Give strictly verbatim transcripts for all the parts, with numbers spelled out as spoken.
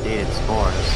updated spores.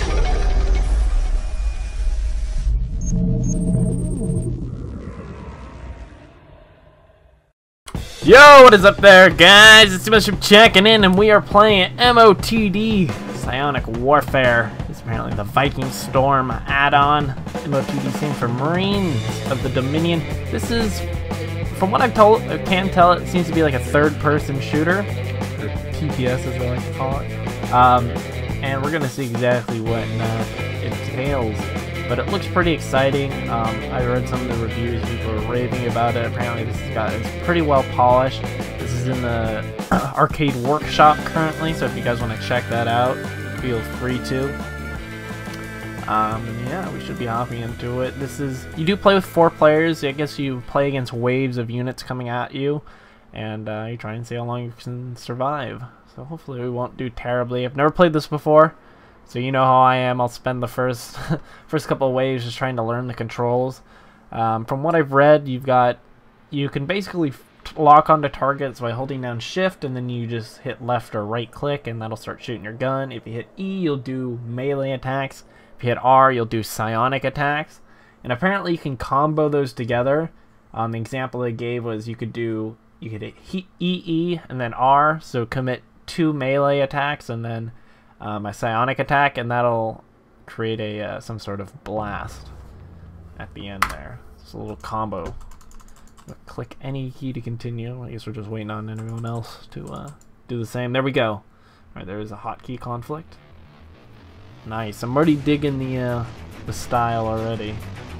Yo, what is up there, guys? It's Mr. checking in, and we are playing M O T D, Psionic Warfare. It's apparently the Viking Storm add-on. M O T D stands for Marines of the Dominion. This is, from what I've told, I can tell, it seems to be like a third-person shooter, or T P S as I like to call it. Um, and we're gonna see exactly what uh, it entails. But it looks pretty exciting. Um, I read some of the reviews, people are raving about it. Apparently this has got, it's pretty well polished. This is in the Arcade Workshop currently, so if you guys want to check that out, feel free to. Um, and yeah, we should be hopping into it. This is, you do play with four players. I guess you play against waves of units coming at you, and uh, you try and see how long you can survive. So hopefully we won't do terribly. I've never played this before. So you know how I am, I'll spend the first first couple of waves just trying to learn the controls. Um, from what I've read, you've got, you can basically lock onto targets by holding down shift, and then you just hit left or right click and that'll start shooting your gun. If you hit E, you'll do melee attacks. If you hit R, you'll do psionic attacks. And apparently you can combo those together. Um, the example they gave was you could do, you could hit E E and then R, so commit two melee attacks and then Um, a psionic attack, and that'll create a uh, some sort of blast at the end there. It's a little combo. We'll click any key to continue. I guess we're just waiting on everyone else to uh, do the same. There we go. Alright, there is a hotkey conflict. Nice. I'm already digging the uh, the style already.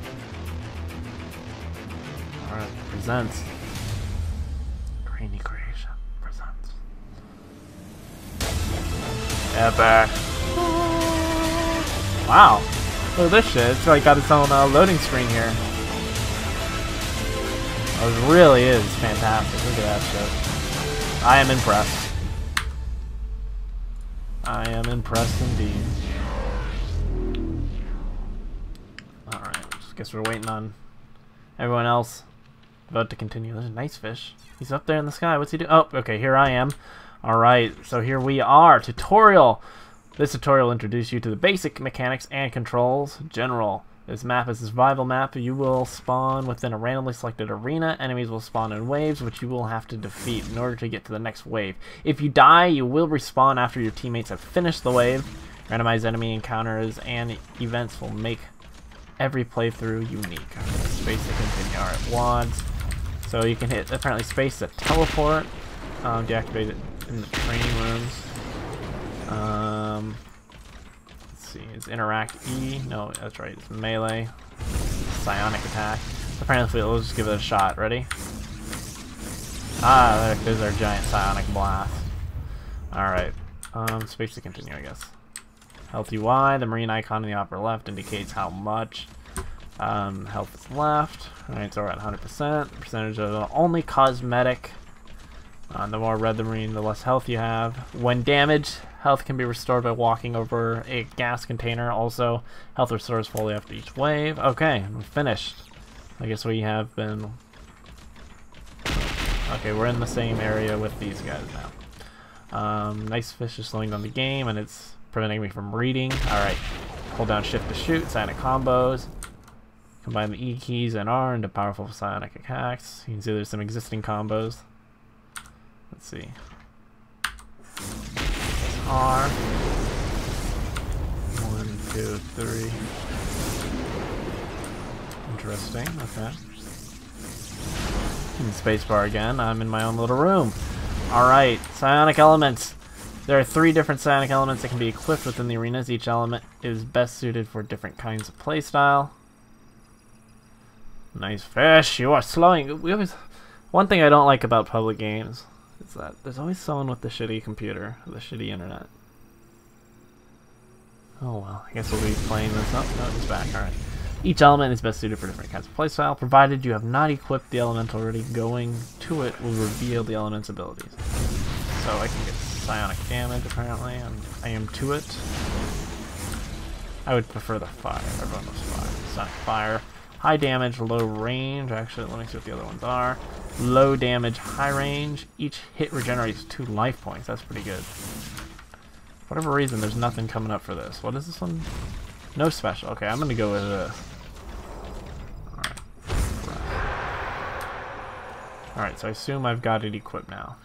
Alright, presents. Grainy Creation presents. Epic. Wow. Look at this shit. It's like got its own uh, loading screen here. Oh, it really is fantastic. Look at that shit. I am impressed. I am impressed indeed. Alright, just guess we're waiting on everyone else about to continue. There's a nice fish. He's up there in the sky. What's he doing? Oh, okay, here I am. Alright, so here we are. Tutorial. This tutorial will introduce you to the basic mechanics and controls. General. This map is a survival map. You will spawn within a randomly selected arena. Enemies will spawn in waves, which you will have to defeat in order to get to the next wave. If you die, you will respawn after your teammates have finished the wave. Randomized enemy encounters and events will make every playthrough unique. Space to continue. Alright, wads. So you can hit, apparently, space to teleport. Um, deactivate it in the training rooms. Um, let's see, it's interact E. No, that's right, it's melee. Psionic attack. Apparently, we'll just give it a shot. Ready? Ah, there, there's our giant psionic blast. Alright, um, space to continue, I guess. Health U I, the marine icon in the upper left indicates how much. Um, health is left. Alright, so we're at one hundred percent. Percentage of the only cosmetic. Uh, the more red the marine, the less health you have. When damaged, health can be restored by walking over a gas container. Also, health restores fully after each wave. Okay, we're finished. I guess we have been... Okay, we're in the same area with these guys now. Um, nice fish is slowing down the game, and it's preventing me from reading. Alright, hold down shift to shoot, psionic combos. Combine the E keys and R into powerful psionic attacks. You can see there's some existing combos. Let's see. R. One, two, three. Interesting. Okay. And spacebar again. I'm in my own little room. Alright. Psionic elements. There are three different psionic elements that can be equipped within the arenas. Each element is best suited for different kinds of playstyle. Nice fish. You are slowing. We always. One thing I don't like about public games is that there's always someone with the shitty computer, the shitty internet. Oh well, I guess we'll be playing this up. No, it's back, alright. Each element is best suited for different kinds of playstyle, provided you have not equipped the element already. Going to it will reveal the element's abilities. So I can get psionic damage apparently, and I am to it. I would prefer the fire. Everyone knows fire. Sonic fire. High damage, low range. Actually, let me see what the other ones are. Low damage, high range. Each hit regenerates two life points. That's pretty good. For whatever reason, there's nothing coming up for this. What is this one? No special. Okay, I'm gonna go with this. Alright. Alright, so I assume I've got it equipped now.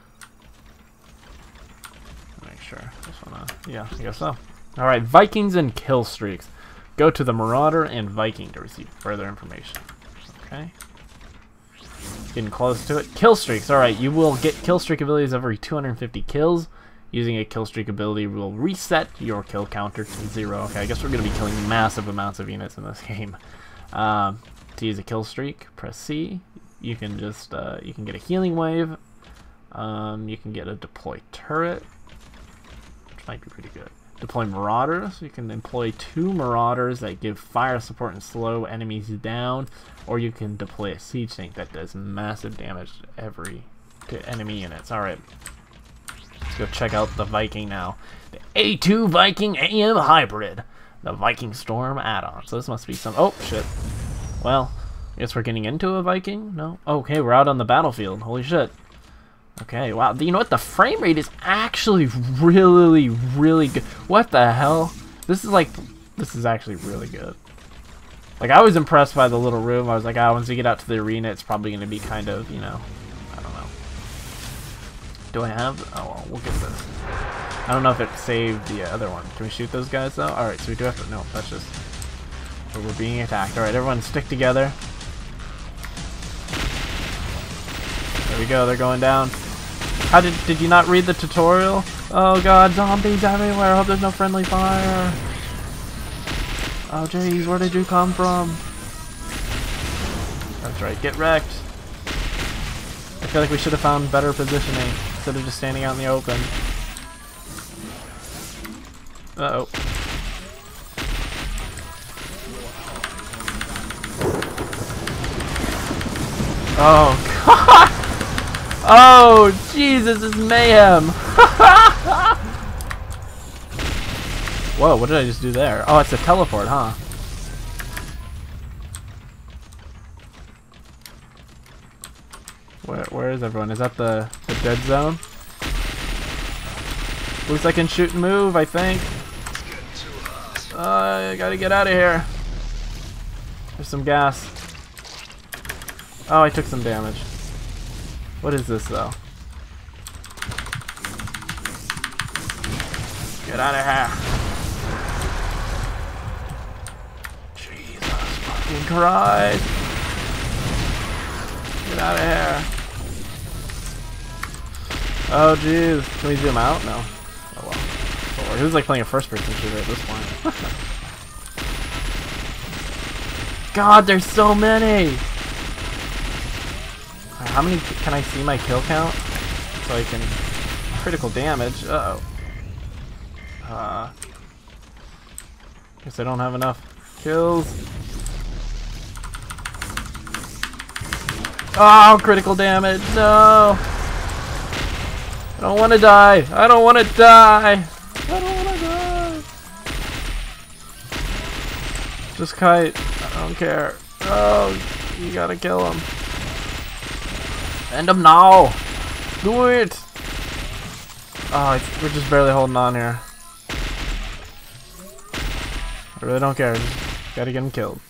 Make sure. Just wanna, yeah, I guess so. Alright, Vikings and kill streaks. Go to the Marauder and Viking to receive further information. Okay. Getting close to it. Kill streaks. Alright, you will get kill streak abilities every two hundred fifty kills. Using a kill streak ability will reset your kill counter to zero. Okay, I guess we're going to be killing massive amounts of units in this game. Um, to use a kill streak, press C. You can just uh, you can get a healing wave. Um, you can get a deploy turret, which might be pretty good. Deploy marauders. You can employ two marauders that give fire support and slow enemies down, or you can deploy a siege tank that does massive damage to every to enemy units. All right. Let's go check out the Viking now. The A two Viking A M Hybrid. The Viking Storm add-on. So this must be some... Oh, shit. Well, I guess we're getting into a Viking? No? Okay, we're out on the battlefield. Holy shit. Okay, wow. You know what? The frame rate is actually really, really good. What the hell? This is like... This is actually really good. Like, I was impressed by the little room. I was like, ah, once we get out to the arena, it's probably going to be kind of, you know... Do I have? Oh, well, we'll get this. I don't know if it saved the other one. Can we shoot those guys, though? Alright, so we do have to... No, that's just... Oh, we're being attacked. Alright, everyone stick together. There we go, they're going down. How did... Did you not read the tutorial? Oh god, zombies everywhere. I hope there's no friendly fire. Oh jeez, where did you come from? That's right, get wrecked. I feel like we should have found better positioning instead of just standing out in the open. Uh-oh. Oh, God! Oh, Jesus, this is mayhem! Whoa, what did I just do there? Oh, it's a teleport, huh? Where, where is everyone? Is that the, the dead zone? Looks like I can shoot and move, I think. Uh, I gotta get out of here. There's some gas. Oh, I took some damage. What is this, though? Get out of here. Jesus fucking Christ. Get out of here. Oh jeez, can we zoom out? No. Oh well. This is like playing a first-person shooter at this point. God, there's so many! How many can I see my kill count? So I can... Critical damage. Uh oh. Uh... Guess I don't have enough kills. Oh, critical damage! No! I don't want to die. I don't want to die. I don't want to die. Just kite. I don't care. Oh, you gotta kill him. End him now. Do it. Oh, it's, we're just barely holding on here. I really don't care. Just gotta get him killed.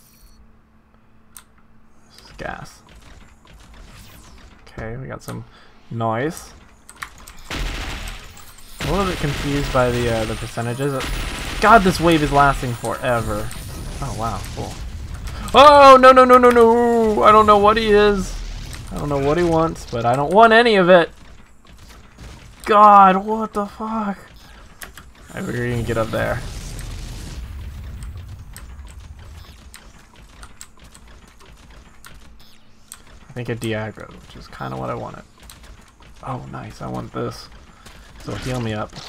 This is gas. Okay, we got some noise. I'm a little bit confused by the uh, the percentages. God, this wave is lasting forever. Oh wow, cool. Oh no no no no no! I don't know what he is. I don't know what he wants, but I don't want any of it. God, what the fuck? I figure you can get up there. I think a Diagro, which is kind of what I wanted. Oh nice, I want this. So heal me up.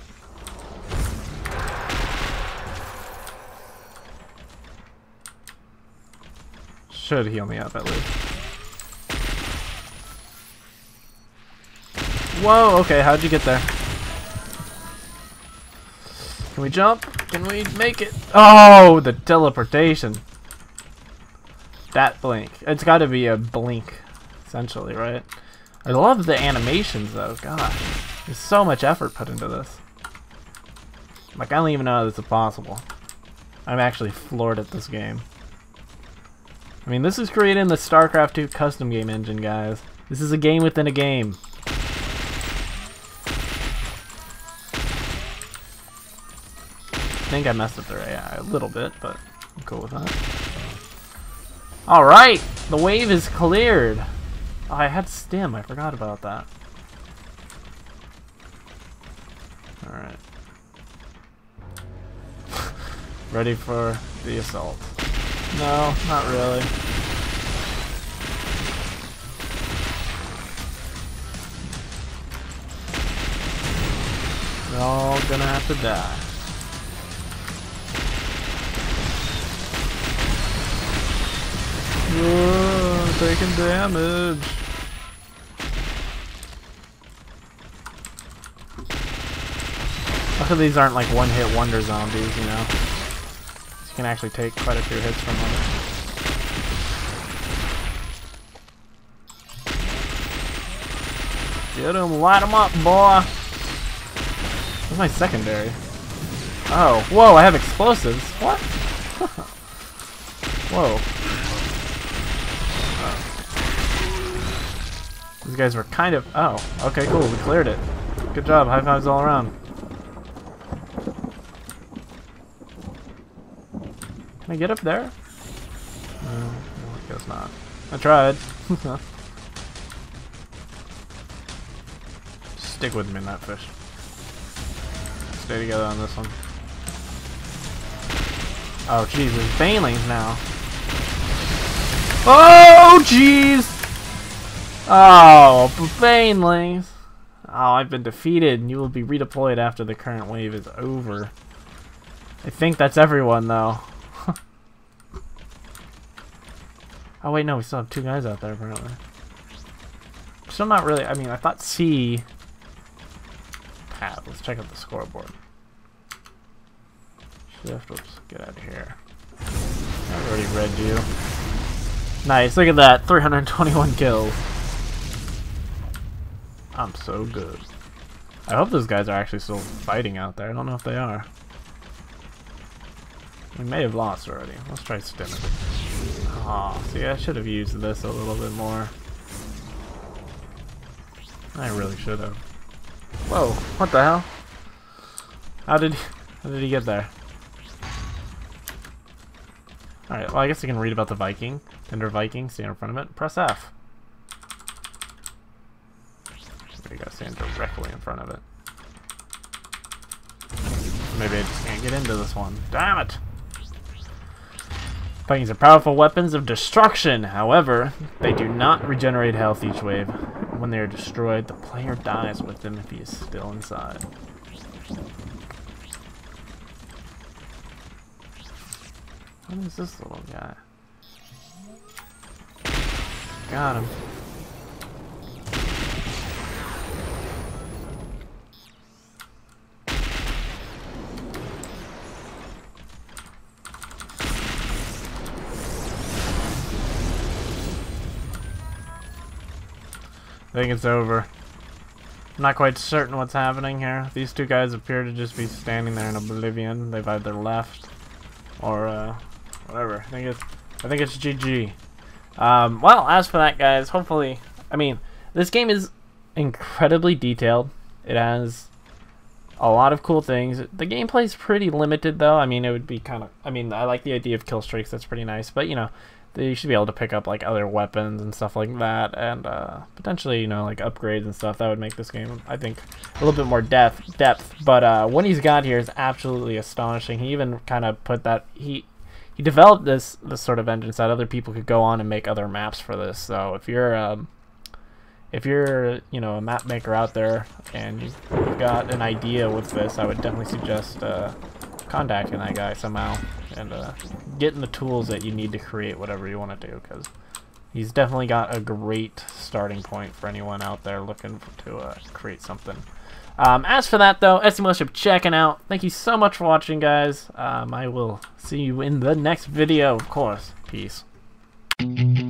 Should heal me up at least. Whoa, okay, how'd you get there? Can we jump? Can we make it? Oh, the teleportation. That blink. It's gotta be a blink, essentially, right? I love the animations though, gosh. There's so much effort put into this. Like, I don't even know this is possible. I'm actually floored at this game. I mean, this is created in the StarCraft two custom game engine, guys. This is a game within a game. I think I messed up their A I a little bit, but I'm cool with that. Alright! The wave is cleared! Oh, I had stim. I forgot about that. Alright. Ready for the assault. No, not really. We're all gonna have to die. Whoa, taking damage. Luckily these aren't like one-hit wonder zombies, you know. So you can actually take quite a few hits from them. Get him, light him up, boy. Where's my secondary? Oh, whoa, I have explosives. What? Whoa. These guys were kind of... Oh, okay, cool. We cleared it. Good job. High fives all around. Can I get up there? No, I guess not. I tried. Stick with me in that fish. Stay together on this one. Oh, jeez. There's banelings now. Oh, jeez! Oh, banelings. Oh, I've been defeated, and you will be redeployed after the current wave is over. I think that's everyone, though. Oh, wait, no, we still have two guys out there, apparently. Still not really... I mean, I thought C... Ah, let's check out the scoreboard. Shift, whoops, get out of here. I already read you. Nice, look at that, three hundred twenty-one kills. I'm so good. I hope those guys are actually still fighting out there. I don't know if they are. We may have lost already. Let's try stimming. Aw, see, I should have used this a little bit more. I really should have. Whoa, what the hell? How did he, how did he get there? Alright, well I guess I can read about the Viking. Tender Viking, stand in front of it. Press F. You gotta stand directly in front of it. Maybe I just can't get into this one. Damn it! Vikings are powerful weapons of destruction. However, they do not regenerate health each wave. When they are destroyed, the player dies with them if he is still inside. What is this little guy? Got him. I think it's over. I'm not quite certain what's happening here. These two guys appear to just be standing there in oblivion. They've either left or uh, whatever. I think it's I think it's G G. Um, well, as for that, guys, hopefully, I mean, this game is incredibly detailed. It has a lot of cool things. The gameplay is pretty limited, though. I mean, it would be kind of. I mean, I like the idea of kill streaks. That's pretty nice. But you know, you should be able to pick up like other weapons and stuff like that, and uh, potentially, you know, like upgrades and stuff. That would make this game, I think, a little bit more depth. Depth. But uh, what he's got here is absolutely astonishing. He even kind of put that he he developed this this sort of engine so that other people could go on and make other maps for this. So if you're um, if you're you know a map maker out there and you've got an idea with this, I would definitely suggest uh, contacting that guy somehow and uh, getting the tools that you need to create whatever you want to do, because he's definitely got a great starting point for anyone out there looking to uh, create something. Um, as for that, though, S C Mothership checking out. Thank you so much for watching, guys. Um, I will see you in the next video, of course. Peace.